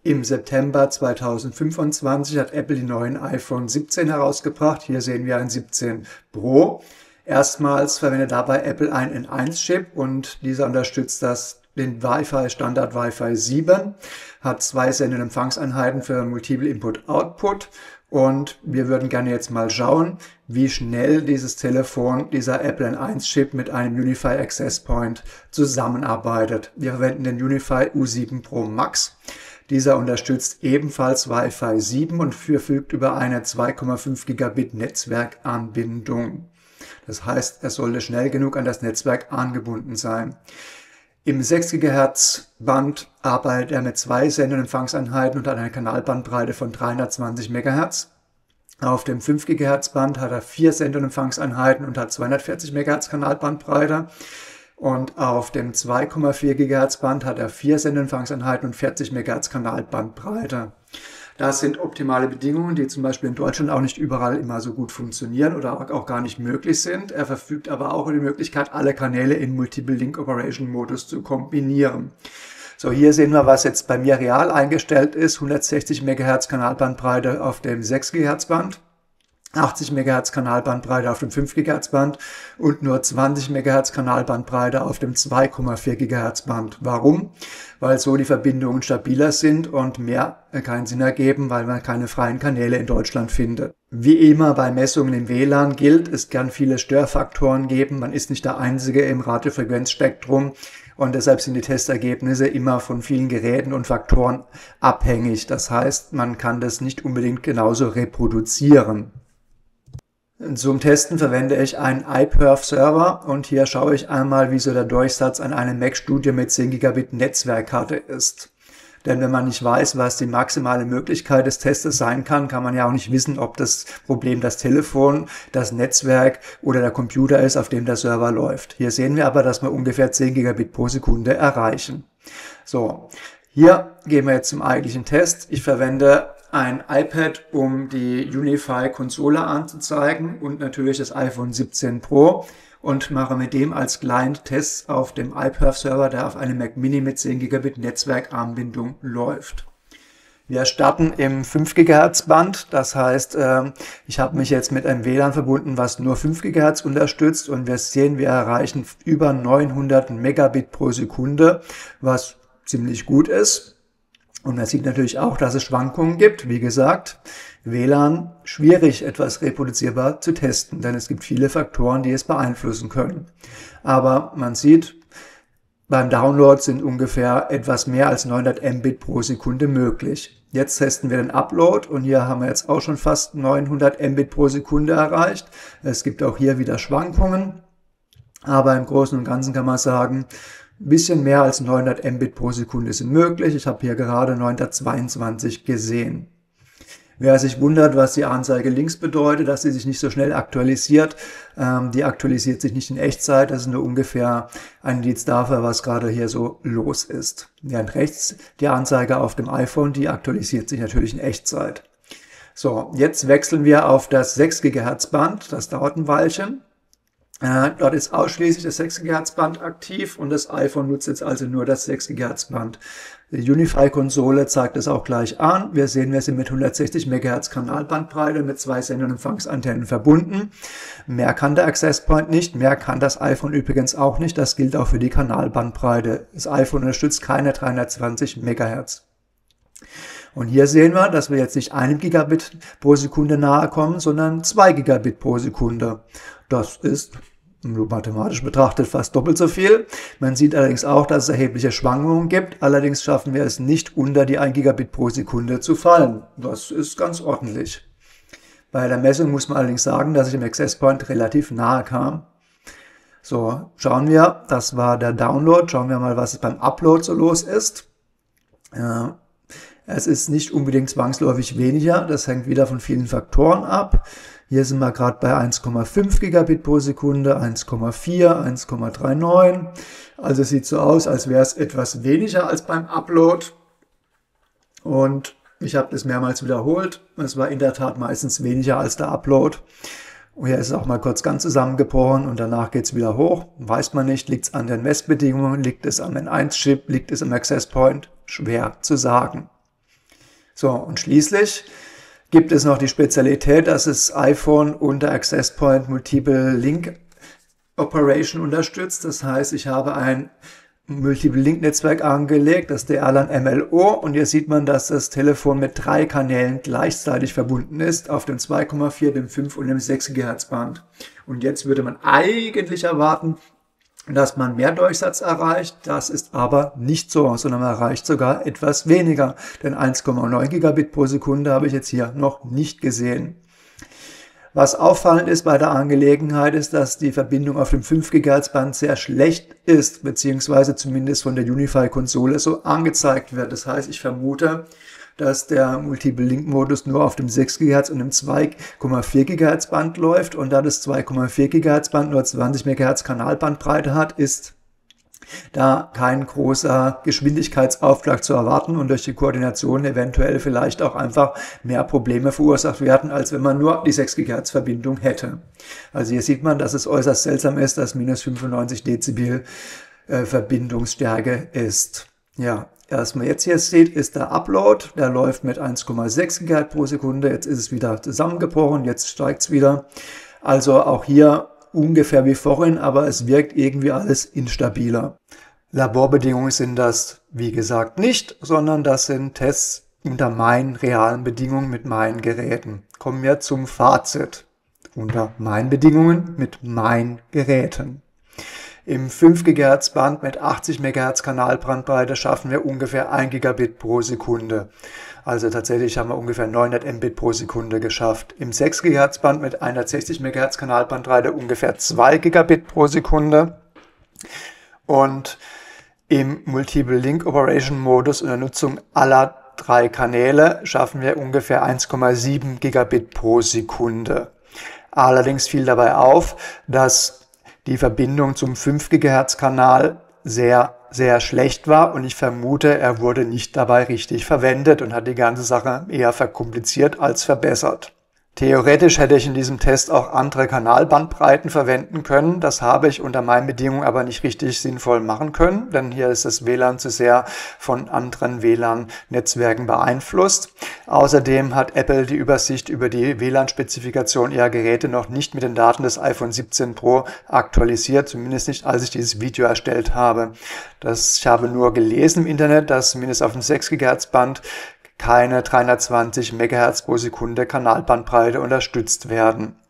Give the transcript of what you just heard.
Im September 2025 hat Apple die neuen iPhone 17 herausgebracht. Hier sehen wir ein 17 Pro. Erstmals verwendet dabei Apple einen N1-Chip und dieser unterstützt den Standard Wi-Fi 7, hat 2 Send- und Empfangseinheiten für Multiple Input-Output. Und wir würden gerne jetzt mal schauen, wie schnell dieses Telefon, dieser Apple N1-Chip mit einem UniFi Access Point zusammenarbeitet. Wir verwenden den UniFi U7 Pro Max. Dieser unterstützt ebenfalls Wi-Fi 7 und verfügt über eine 2,5 Gigabit Netzwerkanbindung. Das heißt, er sollte schnell genug an das Netzwerk angebunden sein. Im 6 GHz Band arbeitet er mit 2 Send- und Empfangseinheiten und hat eine Kanalbandbreite von 320 MHz. Auf dem 5 GHz Band hat er 4 Send- und Empfangseinheiten und hat 240 MHz Kanalbandbreite. Und auf dem 2,4 GHz Band hat er 4 Send- und Empfangseinheiten und 40 MHz Kanalbandbreite. Das sind optimale Bedingungen, die zum Beispiel in Deutschland auch nicht überall immer so gut funktionieren oder auch gar nicht möglich sind. Er verfügt aber auch über die Möglichkeit, alle Kanäle in Multiple Link Operation Modus zu kombinieren. So, hier sehen wir, was jetzt bei mir real eingestellt ist. 160 MHz Kanalbandbreite auf dem 6 GHz Band. 80 MHz Kanalbandbreite auf dem 5 GHz Band und nur 20 MHz Kanalbandbreite auf dem 2,4 GHz Band. Warum? Weil so die Verbindungen stabiler sind und mehr keinen Sinn ergeben, weil man keine freien Kanäle in Deutschland findet. Wie immer bei Messungen im WLAN gilt, es kann viele Störfaktoren geben. Man ist nicht der Einzige im Radiofrequenzspektrum. Und deshalb sind die Testergebnisse immer von vielen Geräten und Faktoren abhängig. Das heißt, man kann das nicht unbedingt genauso reproduzieren. Zum Testen verwende ich einen iPerf-Server und hier schaue ich einmal, wie so der Durchsatz an einem Mac Studio mit 10 Gigabit Netzwerkkarte ist. Denn wenn man nicht weiß, was die maximale Möglichkeit des Testes sein kann, kann man ja auch nicht wissen, ob das Problem das Telefon, das Netzwerk oder der Computer ist, auf dem der Server läuft. Hier sehen wir aber, dass wir ungefähr 10 Gigabit pro Sekunde erreichen. So, hier gehen wir jetzt zum eigentlichen Test. Ich verwende ein iPad, um die UniFi-Konsole anzuzeigen und natürlich das iPhone 17 Pro und mache mit dem als Client Tests auf dem iPerf-Server, der auf einem Mac Mini mit 10 Gigabit Netzwerkanbindung läuft. Wir starten im 5 GHz Band, das heißt, ich habe mich jetzt mit einem WLAN verbunden, was nur 5 GHz unterstützt und wir sehen, wir erreichen über 900 Megabit pro Sekunde, was ziemlich gut ist. Und man sieht natürlich auch, dass es Schwankungen gibt. Wie gesagt, WLAN schwierig, etwas reproduzierbar zu testen, denn es gibt viele Faktoren, die es beeinflussen können. Aber man sieht, beim Download sind ungefähr etwas mehr als 900 Mbit pro Sekunde möglich. Jetzt testen wir den Upload und hier haben wir jetzt auch schon fast 900 Mbit pro Sekunde erreicht. Es gibt auch hier wieder Schwankungen, aber im Großen und Ganzen kann man sagen, ein bisschen mehr als 900 Mbit pro Sekunde sind möglich. Ich habe hier gerade 922 gesehen. Wer sich wundert, was die Anzeige links bedeutet, dass sie sich nicht so schnell aktualisiert, die aktualisiert sich nicht in Echtzeit. Das ist nur ungefähr ein Indiz dafür, was gerade hier so los ist. Während rechts die Anzeige auf dem iPhone, die aktualisiert sich natürlich in Echtzeit. So, jetzt wechseln wir auf das 6 GHz Band. Das dauert ein Weilchen. Dort ist ausschließlich das 6 GHz Band aktiv und das iPhone nutzt jetzt also nur das 6 GHz Band. Die UniFi-Konsole zeigt es auch gleich an. Wir sehen, wir sind mit 160 MHz Kanalbandbreite mit 2 Send- und Empfangsantennen verbunden. Mehr kann der Access Point nicht, mehr kann das iPhone übrigens auch nicht. Das gilt auch für die Kanalbandbreite. Das iPhone unterstützt keine 320 MHz. Und hier sehen wir, dass wir jetzt nicht 1 Gigabit pro Sekunde nahe kommen, sondern 2 Gigabit pro Sekunde. Das ist mathematisch betrachtet fast doppelt so viel. Man sieht allerdings auch, dass es erhebliche Schwankungen gibt. Allerdings schaffen wir es nicht, unter die 1 Gigabit pro Sekunde zu fallen. Das ist ganz ordentlich. Bei der Messung muss man allerdings sagen, dass ich im Access Point relativ nahe kam. So, schauen wir, das war der Download. Schauen wir mal, was beim Upload so los ist. Es ist nicht unbedingt zwangsläufig weniger, das hängt wieder von vielen Faktoren ab. Hier sind wir gerade bei 1,5 Gigabit pro Sekunde, 1,4, 1,39. Also es sieht so aus, als wäre es etwas weniger als beim Upload. Und ich habe das mehrmals wiederholt. Es war in der Tat meistens weniger als der Upload. Und hier ist es auch mal kurz ganz zusammengebrochen und danach geht es wieder hoch. Weiß man nicht, liegt es an den Messbedingungen, liegt es am N1-Chip, liegt es am Access Point? Schwer zu sagen. So, und schließlich gibt es noch die Spezialität, dass das iPhone unter Access Point Multiple Link Operation unterstützt. Das heißt, ich habe ein Multiple Link Netzwerk angelegt, das DRLAN MLO, und hier sieht man, dass das Telefon mit 3 Kanälen gleichzeitig verbunden ist, auf dem 2,4, dem 5 und dem 6 GHz Band. Und jetzt würde man eigentlich erwarten, dass man mehr Durchsatz erreicht. Das ist aber nicht so, sondern man erreicht sogar etwas weniger. Denn 1,9 Gigabit pro Sekunde habe ich jetzt hier noch nicht gesehen. Was auffallend ist bei der Angelegenheit ist, dass die Verbindung auf dem 5 GHz Band sehr schlecht ist, beziehungsweise zumindest von der UniFi-Konsole so angezeigt wird. Das heißt, ich vermute, dass der Multiple-Link-Modus nur auf dem 6 GHz und dem 2,4 GHz Band läuft, und da das 2,4 GHz Band nur 20 MHz Kanalbandbreite hat, ist da kein großer Geschwindigkeitsaufschlag zu erwarten und durch die Koordination eventuell vielleicht auch einfach mehr Probleme verursacht werden, als wenn man nur die 6 GHz Verbindung hätte. Also hier sieht man, dass es äußerst seltsam ist, dass minus 95 Dezibel Verbindungsstärke ist. Ja, was man jetzt hier sieht, ist der Upload. Der läuft mit 1,6 GHz pro Sekunde. Jetzt ist es wieder zusammengebrochen, jetzt steigt es wieder. Also auch hier ungefähr wie vorhin, aber es wirkt irgendwie alles instabiler. Laborbedingungen sind das, wie gesagt, nicht, sondern das sind Tests unter meinen realen Bedingungen mit meinen Geräten. Kommen wir zum Fazit. Unter meinen Bedingungen mit meinen Geräten. Im 5 GHz Band mit 80 MHz Kanalbandbreite schaffen wir ungefähr 1 Gigabit pro Sekunde. Also tatsächlich haben wir ungefähr 900 Mbit pro Sekunde geschafft. Im 6 GHz Band mit 160 MHz Kanalbandbreite ungefähr 2 Gigabit pro Sekunde. Und im Multiple Link Operation Modus unter Nutzung aller 3 Kanäle schaffen wir ungefähr 1,7 Gigabit pro Sekunde. Allerdings fiel dabei auf, dass die Verbindung zum 5 GHz Kanal sehr schlecht war, und ich vermute, er wurde nicht dabei richtig verwendet und hat die ganze Sache eher verkompliziert als verbessert. Theoretisch hätte ich in diesem Test auch andere Kanalbandbreiten verwenden können. Das habe ich unter meinen Bedingungen aber nicht richtig sinnvoll machen können, denn hier ist das WLAN zu sehr von anderen WLAN-Netzwerken beeinflusst. Außerdem hat Apple die Übersicht über die WLAN-Spezifikation ihrer Geräte noch nicht mit den Daten des iPhone 17 Pro aktualisiert, zumindest nicht, als ich dieses Video erstellt habe. Ich habe nur gelesen im Internet, dass zumindest auf dem 6 GHz Band keine 320 MHz pro Sekunde Kanalbandbreite unterstützt werden.